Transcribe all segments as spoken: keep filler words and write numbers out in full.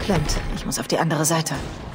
verklemmt. Ich muss auf die andere Seite.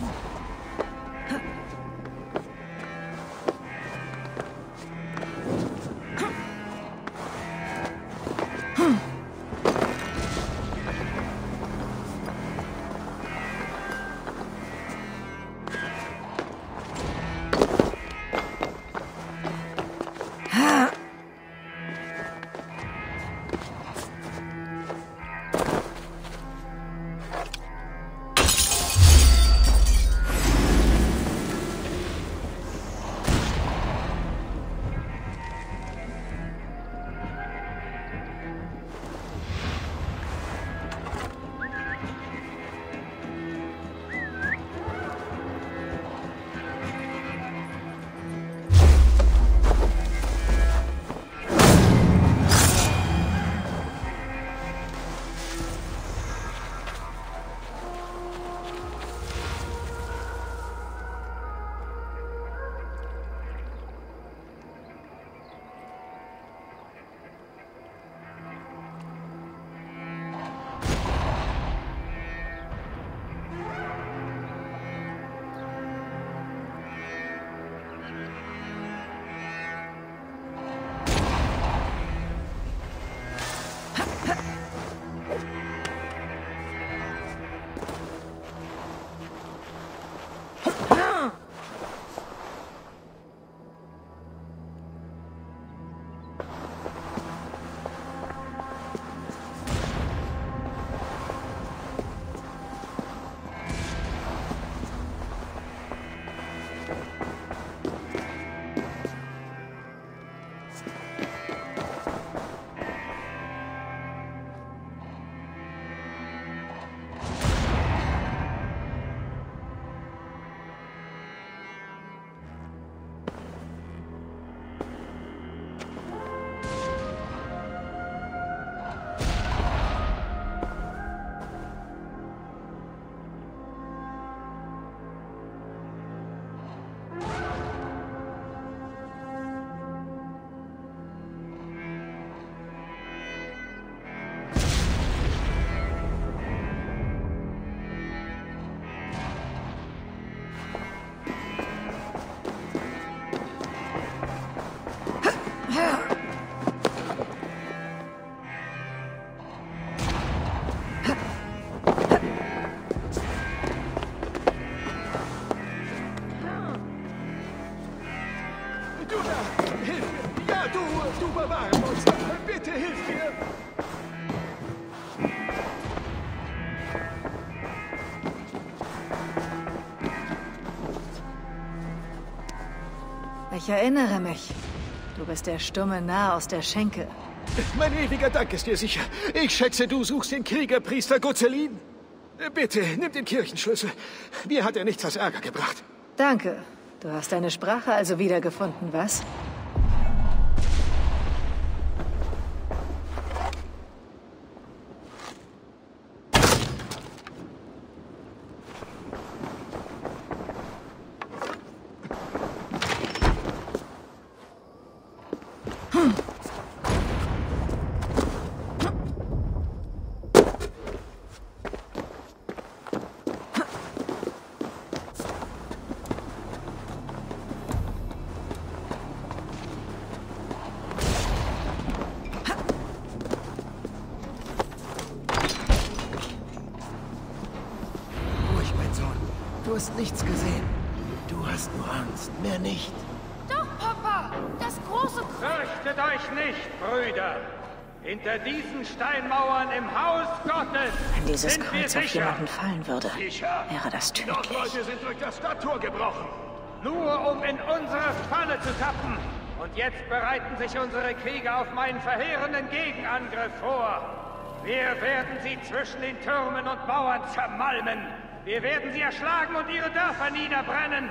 Ich erinnere mich. Du bist der stumme Narr aus der Schenke. Mein ewiger Dank ist dir sicher. Ich schätze, du suchst den Kriegerpriester Gozzelin. Bitte, nimm den Kirchenschlüssel. Mir hat er nichts als Ärger gebracht. Danke. Du hast deine Sprache also wiedergefunden, was? Du hast nichts gesehen. Du hast nur Angst, mehr nicht. Doch, Papa! Das große... Fürchtet euch nicht, Brüder! Hinter diesen Steinmauern im Haus Gottes Wenn dieses sind Kreuz wir auf sicher. jemanden fallen würde, Sicher. wäre das Die tödlich. Leute sind durch das Stadttor gebrochen. Nur um in unsere Falle zu tappen. Und jetzt bereiten sich unsere Krieger auf meinen verheerenden Gegenangriff vor. Wir werden sie zwischen den Türmen und Mauern zermalmen. Wir werden sie erschlagen und ihre Dörfer niederbrennen.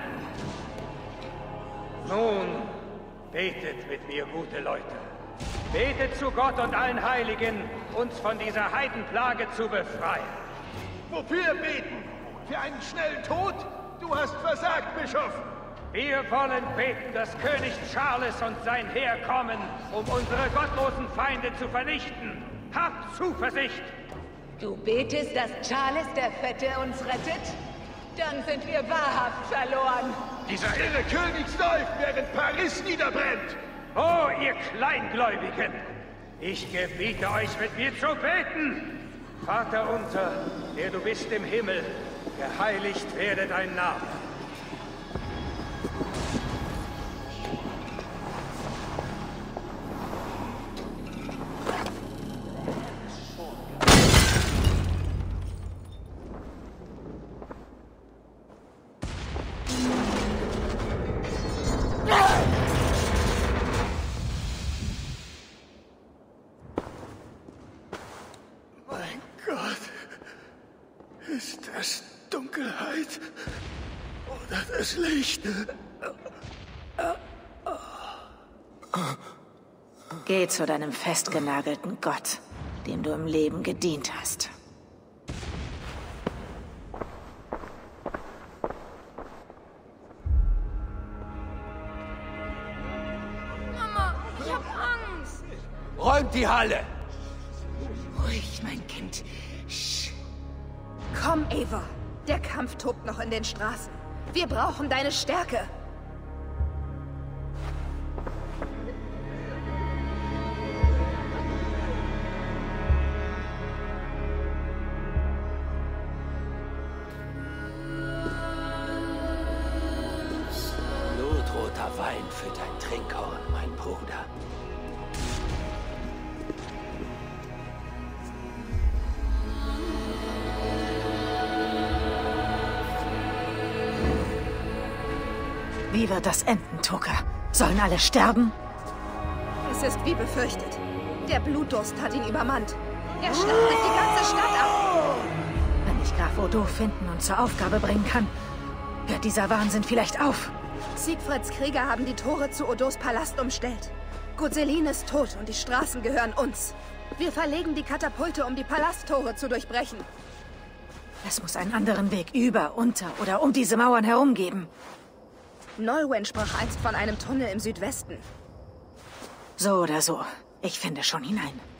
Nun, betet mit mir, gute Leute. Betet zu Gott und allen Heiligen, uns von dieser Heidenplage zu befreien. Wofür beten? Für einen schnellen Tod? Du hast versagt, Bischof. Wir wollen beten, dass König Charles und sein Heer kommen, um unsere gottlosen Feinde zu vernichten. Habt Zuversicht! Du betest, dass Charles der Fette uns rettet? Dann sind wir wahrhaft verloren. Dieser irre Königsläuft, während Paris niederbrennt! Oh, ihr Kleingläubigen! Ich gebiete euch, mit mir zu beten! Vater unser, der du bist im Himmel, geheiligt werde dein Name. Mein Gott. Ist das Dunkelheit oder das Licht? Geh zu deinem festgenagelten Gott, dem du im Leben gedient hast. Mama, ich hab Angst. Räumt die Halle! Ruhig, mein Kind. Sch. Komm, Eva. Der Kampf tobt noch in den Straßen. Wir brauchen deine Stärke. Blutroter Wein für dein Trinkhorn, mein Bruder. Wie wird das enden, Tucker? Sollen alle sterben? Es ist wie befürchtet. Der Blutdurst hat ihn übermannt. Er schlachtet die ganze Stadt ab. Wenn ich Graf Odo finden und zur Aufgabe bringen kann, hört dieser Wahnsinn vielleicht auf. Siegfrieds Krieger haben die Tore zu Odos Palast umstellt. Gutselin ist tot und die Straßen gehören uns. Wir verlegen die Katapulte, um die Palasttore zu durchbrechen. Es muss einen anderen Weg über, unter oder um diese Mauern herum geben. Nolwenn sprach einst von einem Tunnel im Südwesten. So oder so. Ich finde schon hinein.